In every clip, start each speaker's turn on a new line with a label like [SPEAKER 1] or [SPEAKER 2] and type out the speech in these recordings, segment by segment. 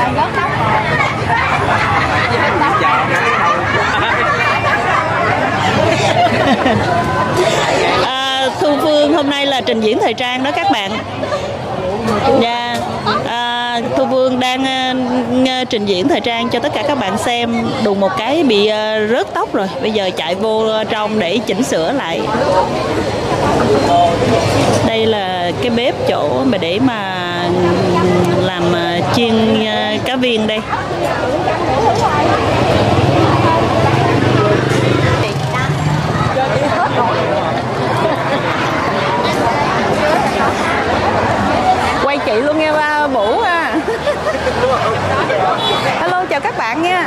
[SPEAKER 1] Thu Phương hôm nay là trình diễn thời trang đó các bạn. Dạ, Thu Phương đang trình diễn thời trang cho tất cả các bạn xem. Đùng một cái bị rớt tóc rồi, bây giờ chạy vô trong để chỉnh sửa lại. Đây là cái bếp chỗ mà để mà làm chiên cá viên đây. Quay chị luôn nghe ba Vũ à. Hello, chào các bạn nha.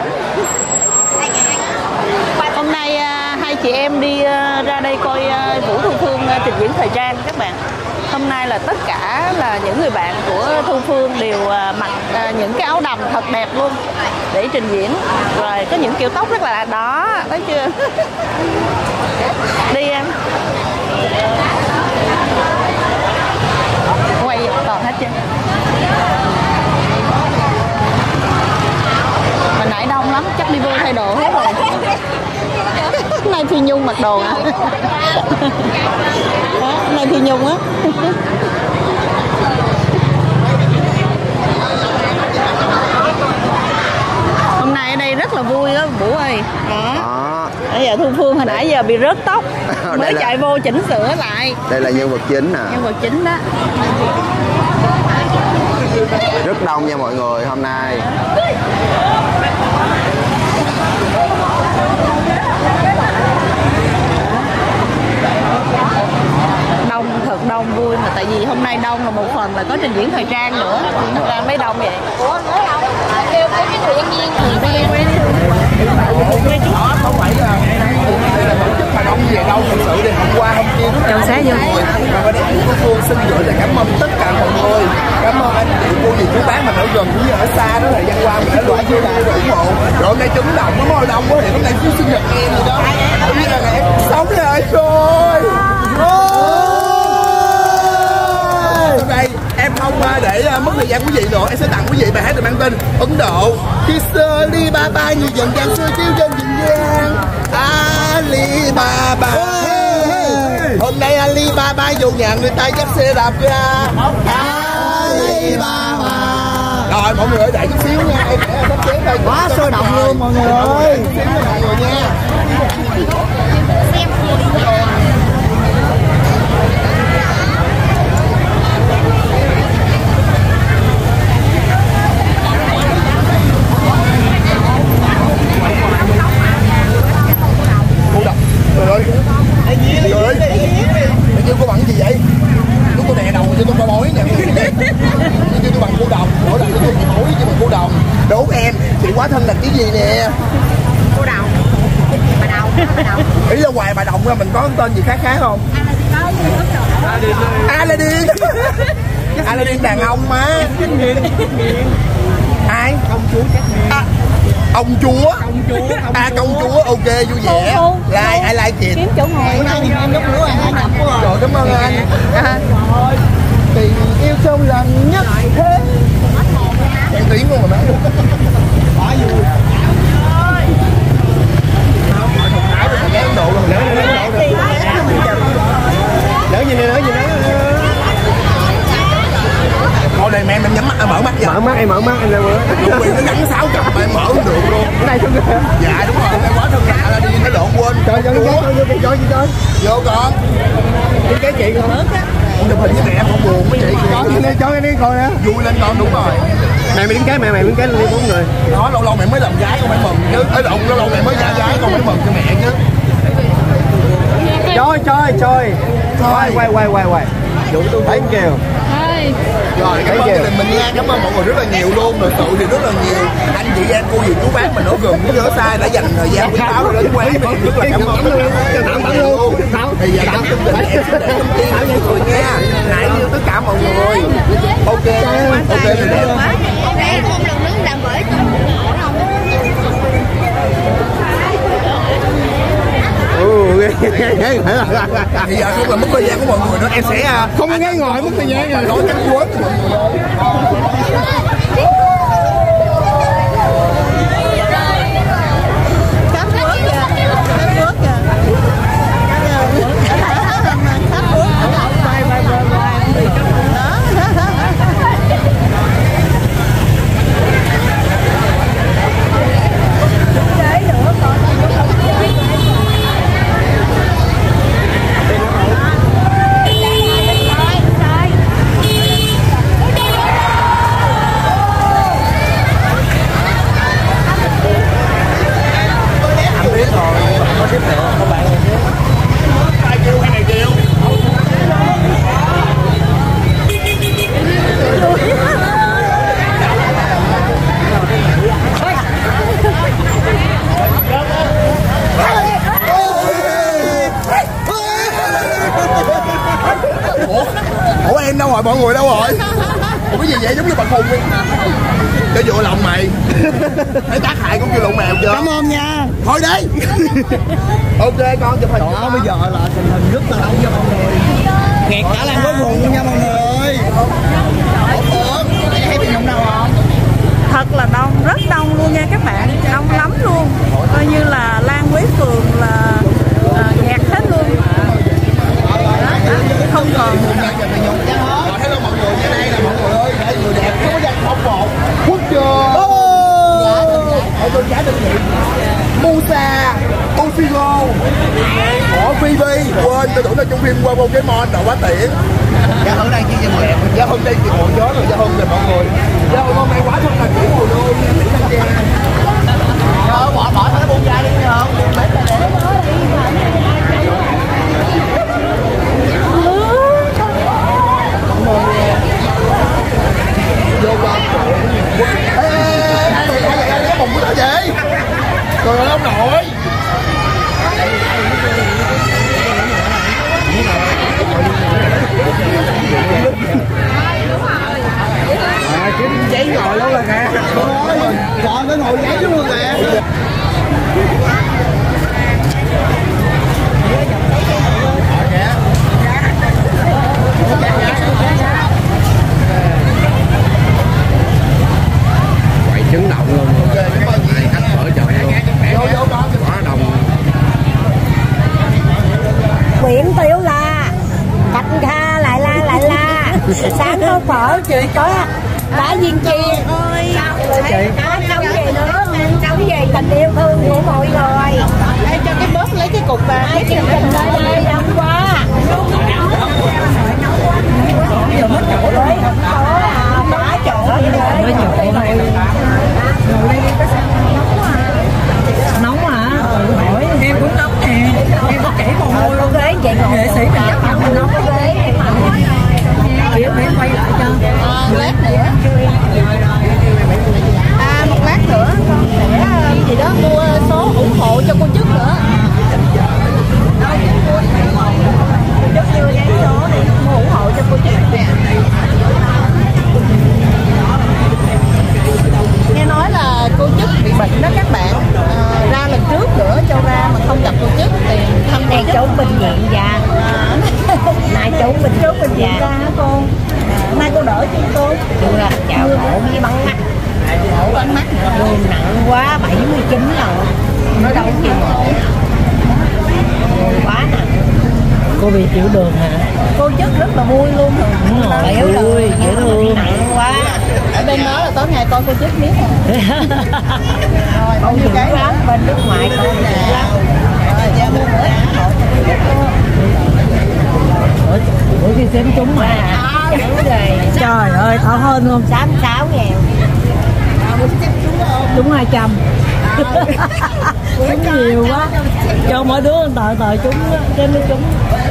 [SPEAKER 1] Hôm nay hai chị em đi ra đây coi Vũ Thu Phương trình diễn thời trang các bạn. Hôm nay là tất cả là những người bạn của Thu Phương đều mặc những cái áo đầm thật đẹp luôn để trình diễn. Rồi có những kiểu tóc rất là đó, thấy chưa? Đi em. Quay toàn hết chưa? Hồi nãy đông lắm, chắc đi vô thay đồ hết rồi. Hôm nay Phi Nhung mặc đồ à? Hôm nay Phi Nhung á. Hôm nay ở đây rất là vui á Vũ ơi. Đó. Bây giờ Thu Phương hồi nãy giờ bị rớt tóc, mới chạy vô chỉnh sửa lại.
[SPEAKER 2] Đây là nhân vật chính nè.
[SPEAKER 1] Nhân vật chính đó.
[SPEAKER 2] Rất đông nha mọi người hôm nay.
[SPEAKER 1] Đông, thật đông vui mà tại vì hôm nay đông là một phần là có trình diễn thời trang nữa. Thật ra mới đông vậy.
[SPEAKER 3] Ủa nữa không? Kêu cái luyện viên
[SPEAKER 4] không phải là đây là tổ chức mà đông về đâu thực sự thì hôm qua hôm kia
[SPEAKER 1] Chào xá vô.
[SPEAKER 4] và bên đây Thu Phương xin gửi lời cảm ơn tất cả mọi người, cảm ơn anh chị cô dì chú bác mình ở gần cũng như ở xa đó, thời gian qua mình đã loại chưa lại ủng hộ rồi. Hôm nay trứng đồng nó môi đông quá thì hôm nay cứ sinh nhật em gì đó, tự nhiên là ngày em sống rồi hôm nay em không để mất thời gian quý vị nữa, em sẽ tặng quý vị bài hát được mang tên Ấn Độ. Kiss Alibaba như dần dần xưa chiếu trên dần gian Alibaba. Hôm nay Alibaba vô nhà người ta dắt xe đạp ra Alibaba. Rồi mọi người ơi, đợi chút xíu nha, em sẽ sắp xếp đây.
[SPEAKER 2] Quá sôi động luôn mọi người ơi.
[SPEAKER 4] Chút xíu nha mọi người nha. Trời ơi, mày kêu cô bằng gì vậy? Lúc tôi đè đầu cho tôi coi bói nè. Kêu tôi bằng cô đồng, mỗi lần tôi chị bói chứ bằng cô đồng. Đố em, chị quá thân là cái gì nè?
[SPEAKER 3] cô đồng. Bà đồng.
[SPEAKER 4] Ý là ngoài bà đồng ra mình có tên gì khác không? Aladdin. Aladdin đàn ông má. Ai? Công chúa Jasmine. Ông chúa. Công chúa, ok vui vẻ. Like, ai like chị?
[SPEAKER 1] Kiếm chỗ ngồi.
[SPEAKER 4] Trời cảm ơn anh. Tình yêu trong lần nhất thế. Em tiếng luôn mà má. Quá vui. Độ luôn, đỡ gì nè, Thôi đây mẹ em nhắm mắt, mở mắt vậy.
[SPEAKER 2] Mở mắt em ra bữa.
[SPEAKER 4] Chuẩn bị nó gắn 6 cặp mà em mở không được luôn.
[SPEAKER 2] Cái này không được.
[SPEAKER 4] Dạ đúng rồi, em quá thân lạ là đi nó lộn quên.
[SPEAKER 2] Cho
[SPEAKER 4] Vô con.
[SPEAKER 2] Đi cái chị con.
[SPEAKER 4] Con chụp hình với mẹ em không buồn mấy chị.
[SPEAKER 2] Cho cái đi coi nè.
[SPEAKER 4] Vui lên con, đúng rồi.
[SPEAKER 2] Mày đứng cái, mày đứng cái đi 4 người.
[SPEAKER 4] Đó lâu lâu mẹ mới làm gái con phải mừng chứ. Lâu lâu mẹ mới giả gái con phải mừng cho mẹ chứ.
[SPEAKER 2] Trời. Quay. Thank you.
[SPEAKER 4] Rồi cảm ơn gia đình mình nha, cảm ơn mọi người rất là nhiều luôn, rồi sự thì rất là nhiều anh chị em cô dì chú bác mình ở gần cũng như ở xa đã dành thời gian quý báu đến quán mình rất là cảm ơn tất cả mọi người luôn. Thì giờ đăng tin để em sẽ để thông tin cho mọi người nha, hãy yêu tất cả mọi người. Ok rồi đó.
[SPEAKER 3] Em không lần nước làm bởi
[SPEAKER 4] Thì giờ không là mất thời gian của mọi người nữa, em sẽ
[SPEAKER 2] không có ghé ngồi mất thời gian rồi.
[SPEAKER 4] nói cánh quất. khùng đi. Cho vô lòng mày. Thấy tác hại cũng kêu lộn mèo chưa?
[SPEAKER 2] Cảm ơn nha.
[SPEAKER 4] Thôi đi. Ok con chụp hình.
[SPEAKER 2] Đó, bây giờ là tình hình rất là đông nha mọi người. Nghẹt cả làng với vùng nha mọi người.
[SPEAKER 4] Thấy bị nhung đâu không?
[SPEAKER 1] Thật là đông, rất đông luôn nha các bạn, đông lắm luôn. Coi như là Lan Quế Phường là nghẹt hết luôn. Không còn.
[SPEAKER 4] Hello mọi người, nha đây là mọi người ơi, để người đẹp không có danh không một. Quốc chưa? Ở bên trái đơn vị Musa, Toshiro, của Phoebe. Quên, tôi tưởng là trong phim qua Pokemon đâu quá tiện. Dạ Hưng đang chia cho mọi người. Dạ Hưng đây thì ngồi gió rồi, Dạ Hưng rồi mọi người. Dạ Hưng hôm nay quá thật là kiểu mùa luôn nha, tỷ Thanh Giang. Dạ bỏ thằng buông ra đi nha không? Vô qua. Ê, cái bụng của tao vậy? Trời ơi ông nội.
[SPEAKER 2] Kiếm giấy ngồi luôn rồi kìa. Chọn cái ngồi giấy luôn kìa. Quậy chấn động luôn. Này khách mở chợ luôn. Quá đông.
[SPEAKER 3] Quyện Tiểu La, Thạch Tha lại la. Sáng có phở, có bả viên chiên. Có nấu gì nữa, nấu gì tình yêu thương của mọi người.
[SPEAKER 1] Đây cho cái bóp lấy cái cục vàng.
[SPEAKER 3] Ai chương trình tới đây đông quá. Bả chỗ
[SPEAKER 1] Nóng hả? Hỏi em cũng nóng nè. Em có kể còn mua luôn. Nghệ sĩ mình chắc mặt mình nóng. Để quay lại cho. Lát nữa. Một lát nữa con sẽ gì đó mua số ủng hộ cho cô Trúc nữa. Trúc đưa giấy số đi mua ủng hộ cho cô Trúc. Nghe nói là cô Trúc bị bệnh đó các bạn, ra lần trước nữa cho ra mà không gặp cô Trúc thì thăm cô Trúc.
[SPEAKER 3] trốn bệnh viện dạ. Nay trốn bệnh viện
[SPEAKER 1] ra hả con? Nay cô đỡ chứ cô?
[SPEAKER 3] Chưa, chào mổ với bắn mắt.
[SPEAKER 1] Mổ bắn mắt nữa.
[SPEAKER 3] Đường nặng quá 79 rồi. Nó đâu chịu mổ. Quá nặng.
[SPEAKER 1] Cô bị tiểu đường hả? Cô Trúc rất là vui luôn.
[SPEAKER 3] Đúng rồi,
[SPEAKER 1] tiểu đường,
[SPEAKER 3] dễ thương. Nặng quá.
[SPEAKER 1] Ở bên đó là tối ngày coi cô Trúc biết rồi. Rồi, bao nhiêu cái
[SPEAKER 3] lắm, bên nước ngoài con nè.
[SPEAKER 1] Rồi, dạ mua nữa. Bữa khi xem trúng mà. Trời ơi, thở hơn không?
[SPEAKER 3] 66.000.
[SPEAKER 1] Trúng 200. Trúng nhiều quá. Cho mỗi đứa tờ trúng trên nó trúng.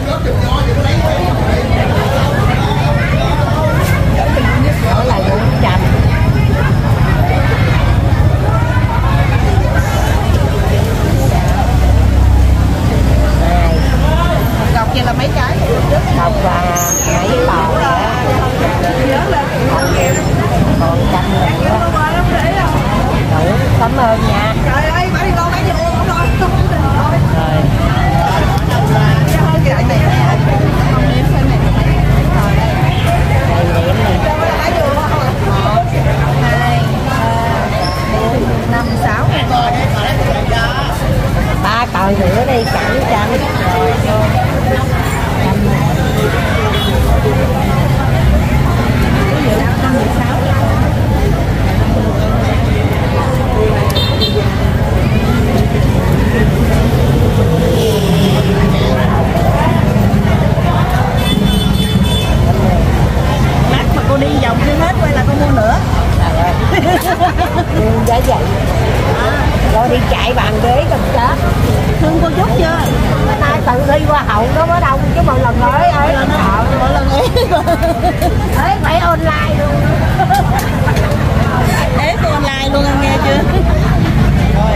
[SPEAKER 3] Ở lại 400.
[SPEAKER 1] Cọc vậy là mấy cái?
[SPEAKER 3] Cọc và mấy bò còn trăm nữa. Đủ, cảm ơn nha.
[SPEAKER 1] Trời ơi, bà đi con bán vô không thôi.
[SPEAKER 3] Rồi. Ba cờ nữa đi cẳng trăm.
[SPEAKER 1] Lát mà cô đi vòng chưa hết quay là con mua nữa.
[SPEAKER 3] Giá vậy. Rồi đi chạy bàn ghế cầm chết.
[SPEAKER 1] Thương cô Trúc chưa?
[SPEAKER 3] Bữa nay tự thi hoa hậu nó mới đông chứ một lần ấy ấy
[SPEAKER 1] Mỗi lần ấy.
[SPEAKER 3] ấy phải online luôn.
[SPEAKER 1] Ế cô online luôn em nghe chưa? Rồi.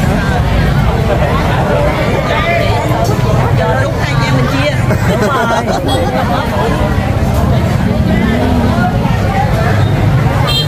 [SPEAKER 1] Chờ lúc hai anh em mình chia. Đúng rồi.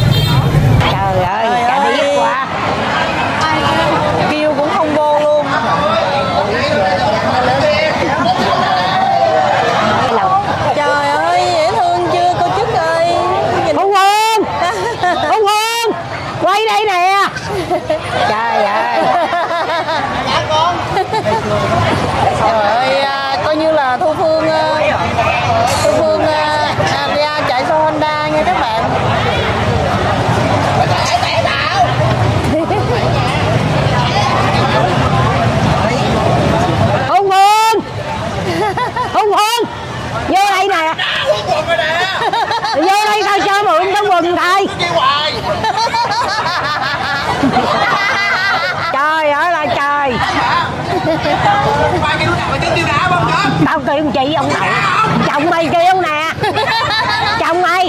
[SPEAKER 3] chị ông nội. Chồng mày kêu nè. Chồng mày.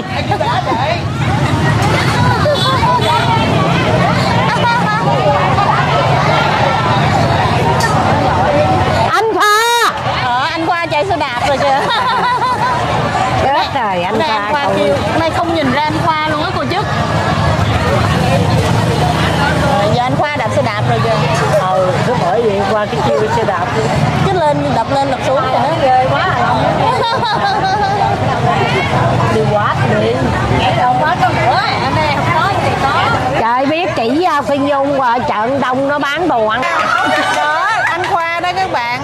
[SPEAKER 3] Anh Khoa.
[SPEAKER 1] Anh Khoa chạy xe đạp rồi kìa.
[SPEAKER 3] Chết rồi anh Khoa
[SPEAKER 1] kêu. Nay không nhìn ra anh Khoa luôn á cô chứ. Giờ anh Khoa đạp xe đạp rồi kìa.
[SPEAKER 3] Cứ bởi vậy qua cái chiêu xe đạp
[SPEAKER 1] cứ lên đập xuống kìa.
[SPEAKER 3] nó ghê quá đi quá đi
[SPEAKER 1] Không có nữa, anh đây không có thì có.
[SPEAKER 3] trời biết chỉ Phi Nhung và chợ Đông nó bán đồ ăn
[SPEAKER 1] Đó, anh Khoa đó các bạn.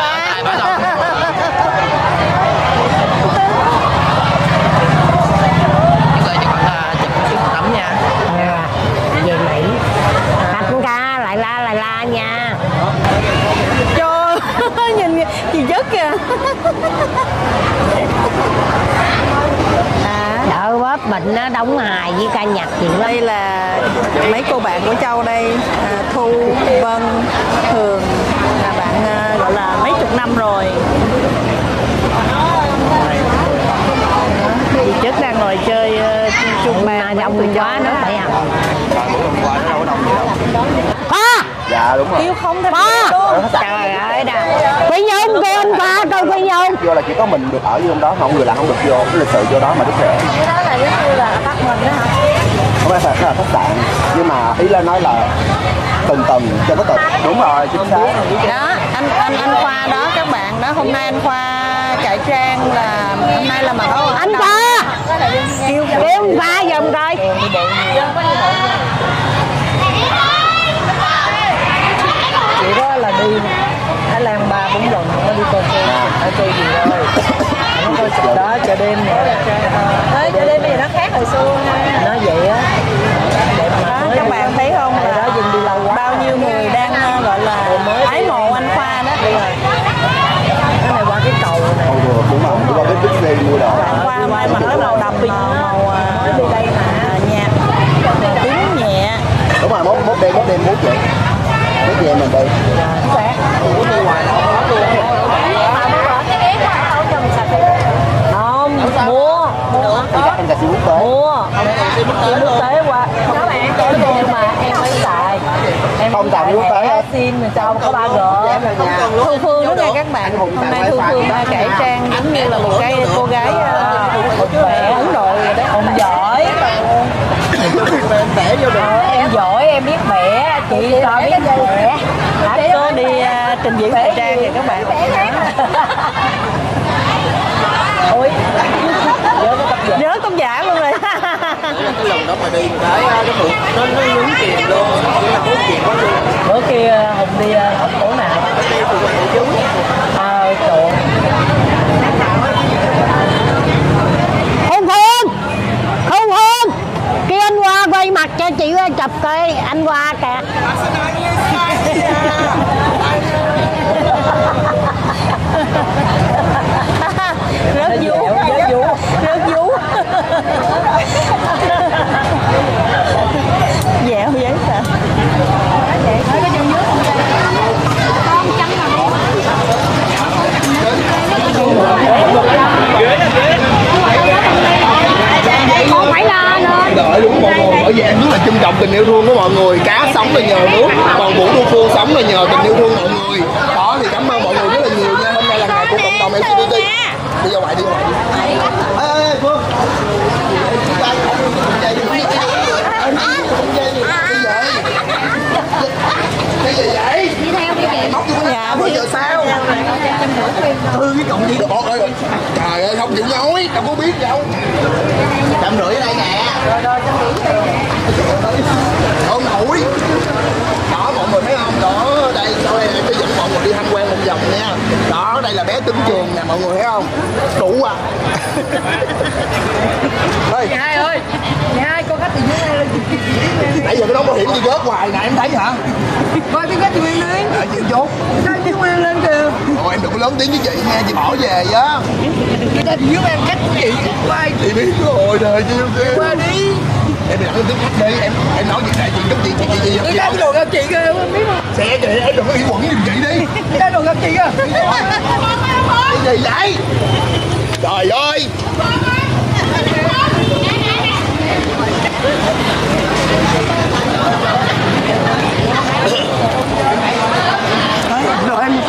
[SPEAKER 3] về Mỹ anh ca lại la nha.
[SPEAKER 1] Trời nhìn chị dứt kìa.
[SPEAKER 3] Đỡ bóp bệnh nó đóng hài với ca nhạc chị lắm.
[SPEAKER 1] Đây là mấy cô bạn của Châu đây, Thu, Vân, Thường là bạn gọi là mấy chục năm rồi. Chị Chất đang ngồi chơi chung bàn
[SPEAKER 3] đông quá nó phải à. Khoa.
[SPEAKER 4] Dạ đúng rồi.
[SPEAKER 1] kêu không thêm
[SPEAKER 3] Khoa. Trời ơi nè. Phi Nhung kêu anh Khoa coi Phi Nhung.
[SPEAKER 4] Vô là chỉ có mình được ở vô đó, không người là không được vô, cái lịch sự vô đó mà đứt rẻ.
[SPEAKER 1] Cái đó là giống như là bắt mình đó hả?
[SPEAKER 4] Không phải là khách sạn, nhưng mà ý là nói là từng cho nó đúng rồi chính xác.
[SPEAKER 1] Đó anh Khoa đó các bạn đó, hôm nay anh Khoa cải trang là hôm nay là mặc áo
[SPEAKER 3] Anh Khoa. Kêu anh Khoa giùm coi.
[SPEAKER 2] Chị đó là đi Thái Lan 3-4 lần nó đi coi xe ở chơi gì ơi. Nó coi chợ đó chợ đêm nè.
[SPEAKER 1] chợ đêm bây giờ nó khác hồi xưa ha.
[SPEAKER 2] Nó vậy á. Đẹp mà
[SPEAKER 1] Các bạn thấy không là
[SPEAKER 2] đó dừng đi lâu quá.
[SPEAKER 1] bao nhiêu người đang gọi là ái mộ anh Khoa đó.
[SPEAKER 2] Cái này qua cái cầu này.
[SPEAKER 4] Đúng rồi, đi qua cái Bixi mua đồ.
[SPEAKER 1] Anh Khoa hôm nay mặc cái màu đầm màu
[SPEAKER 2] đi đây mà
[SPEAKER 1] nhạt tím nhẹ.
[SPEAKER 4] Đúng rồi, mốt đêm muốn chị. Mấy chị em mình đi.
[SPEAKER 3] Không, mua.
[SPEAKER 4] Em ta xin quốc tế.
[SPEAKER 3] Mua. Quốc tế qua. Các bạn nhưng mà em mới xài. Em
[SPEAKER 4] Không xài quốc tế hết.
[SPEAKER 3] Xin mình sao có 3G.
[SPEAKER 1] Thu Phương đó nha các bạn. Hôm nay Thu Phương cải trang giống như là một cái cô gái Ấn Độ rồi đấy.
[SPEAKER 3] Không giỏi.
[SPEAKER 4] Em vẽ vô được.
[SPEAKER 3] Em giỏi, em biết vẽ, chị cho biết vẽ.
[SPEAKER 1] Có đi trình diễn thời trang kìa các bạn.
[SPEAKER 3] Ôi.
[SPEAKER 1] Nhớ công giả luôn rồi.
[SPEAKER 4] Cái lần đó mà đi cái mượn nó nhúng tiền luôn, chỉ là hút tiền quá luôn.
[SPEAKER 3] Bữa kia Hùng đi học cổ nào? Trời. Không Phương. Kia anh Hoa quay mặt cho chị chụp coi anh Hoa kìa.
[SPEAKER 1] Rất vú. Dẻo giấy sao?
[SPEAKER 3] Không phải lo nữa.
[SPEAKER 4] Đợi đúng mọi người ở dạng rất là trân trọng tình yêu thương của mọi người. Cá sống là nhờ nước, còn Vũ Thu Phương sống là nhờ tình yêu thương mọi người. Đó thì cảm ơn mọi người rất là nhiều nha. Hôm nay là ngày của cộng đồng LGBT. Đi ra ngoài đi. Ê Phương. Cái gì vậy?
[SPEAKER 3] Đi theo đi chị.
[SPEAKER 4] Móc vô cái nhà bây giờ sao? Thư cái cộng gì được bọn ơi. Trời ơi không chịu nói, đâu có biết đâu. 150 ở đây nè. Ông nổi. Đó mọi người thấy không? Đó đây sau đây tôi dẫn mọi người đi tham quan một vòng nha. Đó đây là bé Tấn Trường nè mọi người thấy không? Đủ à.
[SPEAKER 2] Chị Hai ơi. Chị Hai con khách từ dưới đây lên.
[SPEAKER 4] Nãy giờ cái đóng bảo hiểm gì rớt hoài nè em thấy hả?
[SPEAKER 2] Coi tiếng khách chị Nguyên lên.
[SPEAKER 4] Chịu chốt.
[SPEAKER 2] Sao chị Nguyên lên kìa.
[SPEAKER 4] Rồi em đừng có lớn tiếng với chị nha, chị bỏ về á.
[SPEAKER 2] Người ta thì giúp em khách của chị. Qua
[SPEAKER 4] Chị biết rồi đời chị kia.
[SPEAKER 2] qua đi.
[SPEAKER 4] Em bị tiếp khách đi, em nói chuyện đại chuyện chút gì
[SPEAKER 2] Người ta đồn gặp chị kìa, em biết không?
[SPEAKER 4] xe kìa, em đừng có nghĩ quẩn giùm chị đi.
[SPEAKER 2] Người ta đồn gặp chị kìa.
[SPEAKER 4] Cái gì vậy? Trời ơi.
[SPEAKER 2] Rồi em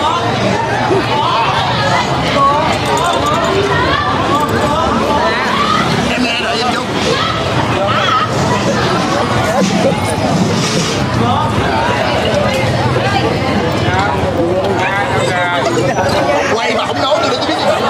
[SPEAKER 4] nghe rồi em chung. Quay mà không nấu tôi đừng có biết gì vậy.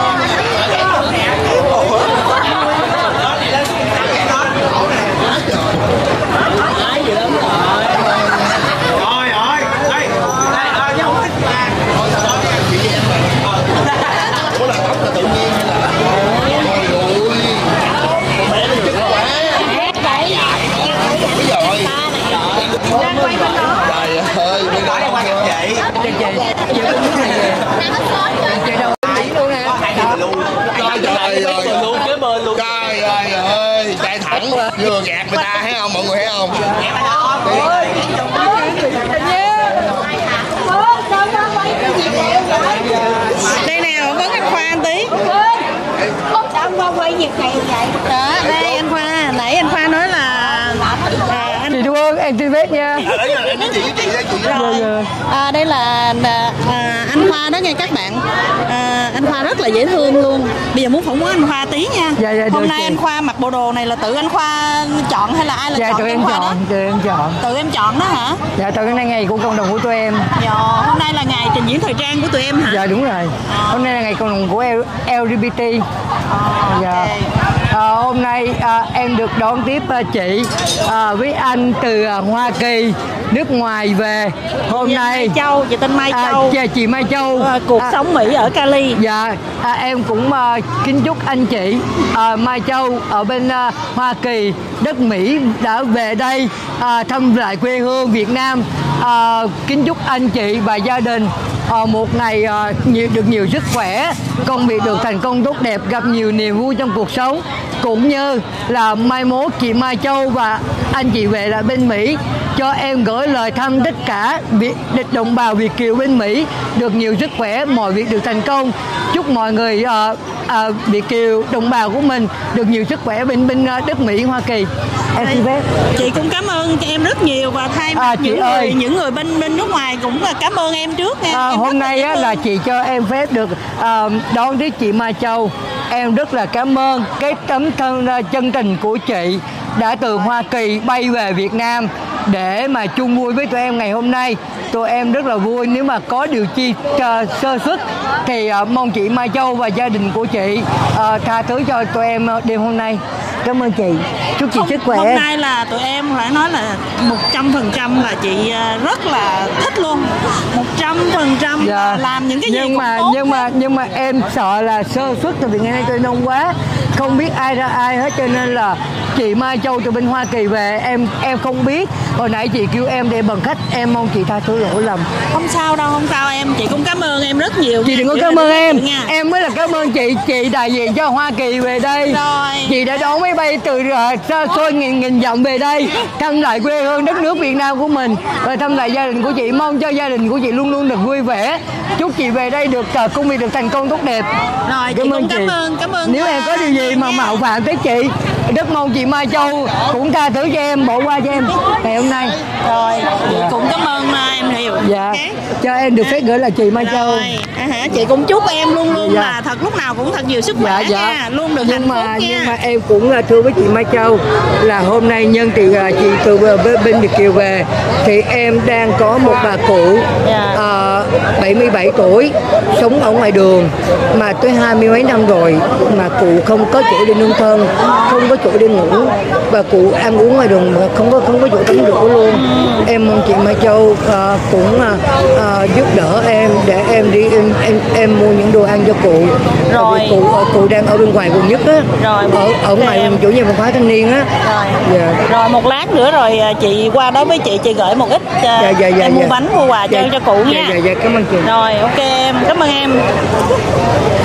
[SPEAKER 4] Trời ơi, chạy thẳng vừa gạt người ta thấy không, mọi người thấy không?
[SPEAKER 1] Đây nè, vấn anh Khoa anh tí.
[SPEAKER 3] Sao con quay việc này vậy?
[SPEAKER 1] Đó, đây anh Khoa, nãy anh Khoa nói là anh
[SPEAKER 2] chị Thương em truy vết nha.
[SPEAKER 4] Em nói chuyện với chị đó, chị
[SPEAKER 1] rồi. Đây là anh Khoa đó nghe các bạn. Anh Khoa rất là dễ thương luôn. Bây giờ muốn phỏng vấn anh Khoa tí nha.
[SPEAKER 2] Dạ,
[SPEAKER 1] Hôm nay anh Khoa mặc bộ đồ này là tự anh Khoa chọn hay là ai là
[SPEAKER 2] dạ,
[SPEAKER 1] chọn?
[SPEAKER 2] tụi em chọn, tụi em chọn.
[SPEAKER 1] Tự em chọn đó hả?
[SPEAKER 2] Dạ, tụi này ngày của cộng đồng của tụi em.
[SPEAKER 1] Dạ, hôm nay là ngày trình diễn thời trang của tụi em hả?
[SPEAKER 2] Dạ đúng rồi. Hôm nay là ngày cộng đồng của LGBT. Dạ. Hôm nay em được đón tiếp chị với anh từ Hoa Kỳ, nước ngoài về. Hôm nay
[SPEAKER 1] Mai Châu, chị tên Mai Châu.
[SPEAKER 2] Chị Mai Châu.
[SPEAKER 1] Cuộc sống Mỹ ở Cali.
[SPEAKER 2] Dạ, em cũng kính chúc anh chị Mai Châu ở bên Hoa Kỳ, đất Mỹ đã về đây thăm lại quê hương Việt Nam. Kính chúc anh chị và gia đình một ngày được nhiều sức khỏe, công việc được thành công tốt đẹp, gặp nhiều niềm vui trong cuộc sống, cũng như là mai mốt chị Mai Châu và anh chị về lại bên Mỹ cho em gửi lời thăm tất cả đồng bào Việt kiều bên Mỹ được nhiều sức khỏe, mọi việc được thành công. Chúc mọi người Việt kiều đồng bào của mình được nhiều sức khỏe bên đất Mỹ, Hoa Kỳ. Em xin phép.
[SPEAKER 1] Chị cũng cảm ơn cho em rất nhiều và thay mặt những người bên nước ngoài cũng là cảm ơn em trước nha.
[SPEAKER 2] Hôm nay là chị cho em phép được đón tiếp chị Mai Châu. Em rất là cảm ơn cái tấm thân chân tình của chị đã từ Hoa Kỳ bay về Việt Nam để mà chung vui với tụi em ngày hôm nay. Tụi em rất là vui, nếu mà có điều chi sơ suất thì mong chị Mai Châu và gia đình của chị tha thứ cho tụi em đêm hôm nay. Cảm ơn chị, chúc chị sức khỏe.
[SPEAKER 1] Hôm nay là tụi em phải nói là 100% là chị rất là thích luôn, 100%
[SPEAKER 2] dạ.
[SPEAKER 1] Làm những cái gì cũng tốt.
[SPEAKER 2] Nhưng mà em sợ là sơ suất tại vì ngày nay tôi đông quá, không biết ai ra ai hết, cho nên là chị Mai Châu từ bên Hoa Kỳ về em không biết. Hồi nãy chị kêu em để bằng khách, em mong chị tha thứ lỗi lầm.
[SPEAKER 1] Không sao đâu, không sao em, chị cũng cảm ơn em rất nhiều.
[SPEAKER 2] Chị đừng có cảm ơn em mới là cảm ơn chị đại diện cho Hoa Kỳ về đây.
[SPEAKER 1] Rồi.
[SPEAKER 2] Chị đã đón máy bay từ xa xôi nghìn dặm về đây thăm lại quê hương đất nước Việt Nam của mình, rồi thăm lại gia đình của chị, mong cho gia đình của chị luôn luôn được vui vẻ. Chúc chị về đây được công việc được thành công tốt đẹp.
[SPEAKER 1] Rồi, chị cũng cảm ơn.
[SPEAKER 2] Nếu em có điều gì mà mạo phạm tới chị, rất mong chị Mai Châu cũng tha thứ cho em, bỏ qua cho em ngày hôm nay.
[SPEAKER 1] Rồi, cũng cảm ơn em nhiều.
[SPEAKER 2] Dạ, cho em được phép gửi là chị Mai Châu.
[SPEAKER 1] Chị cũng chúc em luôn luôn
[SPEAKER 2] dạ.
[SPEAKER 1] là thật lúc nào cũng thật nhiều sức khỏe nha, luôn được hạnh phúc nha.
[SPEAKER 2] Nhưng mà em cũng thưa với chị Mai Châu là hôm nay nhân chị từ bên Việt kiều về thì em đang có một bà cụ 77 tuổi sống ở ngoài đường mà tới 20 mấy năm rồi mà cụ không có chỗ để nương thân, không có chỗ để ngủ, và cụ ăn uống ngoài đường mà không có chỗ tắm rửa luôn. Em mong chị Mai Châu cũng giúp đỡ em để em đi em mua những đồ ăn cho cụ.
[SPEAKER 1] Rồi
[SPEAKER 2] cụ đang ở bên ngoài quận Nhất á, ở ngoài chủ nhà văn hóa thanh niên á.
[SPEAKER 1] Rồi một lát nữa rồi chị qua đó với chị gửi một ít em mua bánh mua quà cho cụ nha.
[SPEAKER 2] Dạ, cảm ơn chị.
[SPEAKER 1] Rồi ok em, cảm ơn em.